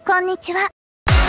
こんにちは。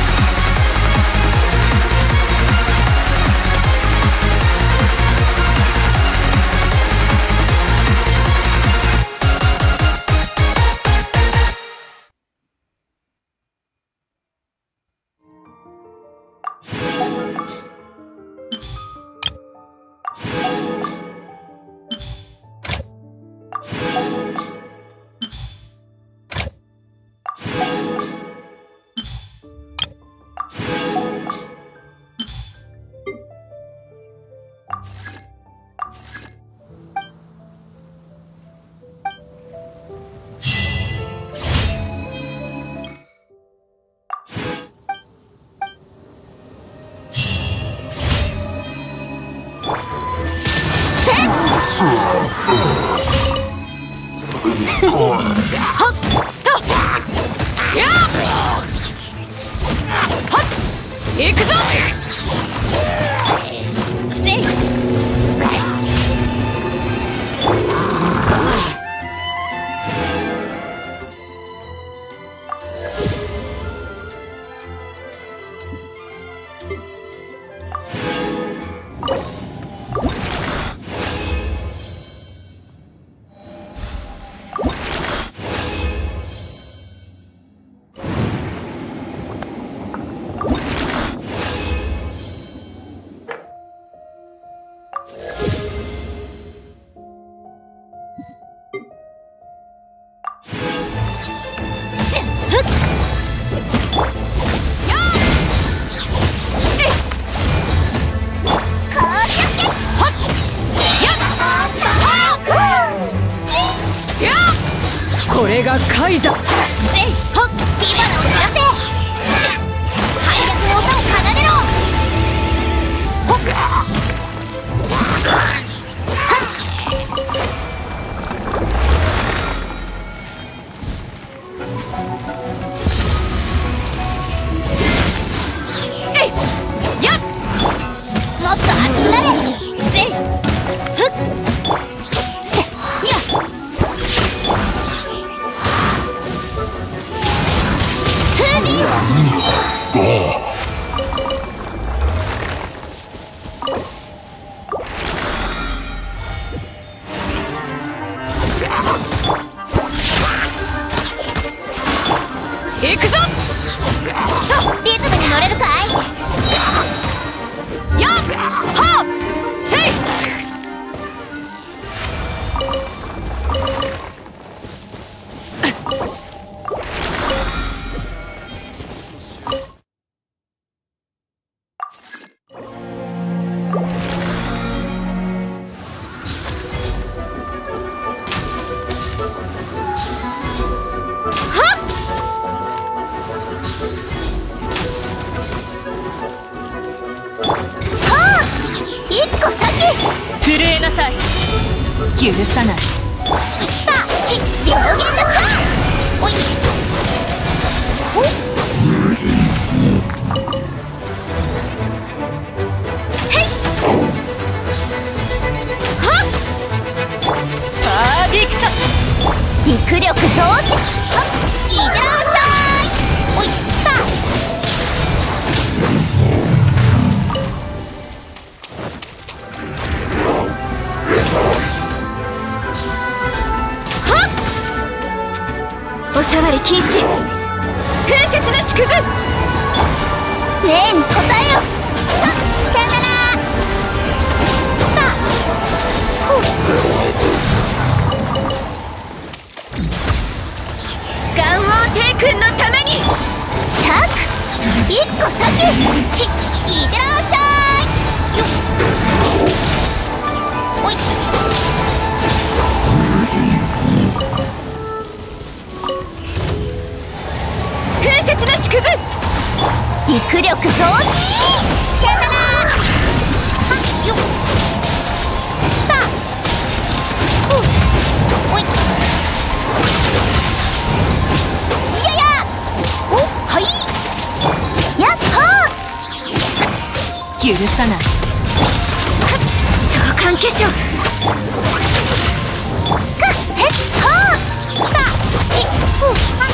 行くぞ。これがカイザ。ほっ、今のお知らせ。配役の音を奏でろ。ほっ、えいやっ、もっと熱くなれ。せいふっせいや行くぞ。リズムに乗れるかい。やっはっせい。震えなさい。許さない。両弦のチャン。おいほっへいはっパーディクト。陸力同士。はっいってらっしゃい。おいおさわり禁止。風雪の縮図。例に答えよ。さよなら。ガンオー帝君のために。チャック一個先。いってらっしゃい。よっおい風雪の縮図。陸力同士。さよなら。よっおいいややおはいやっはー許さない。相関化粧。かへっはーたいっ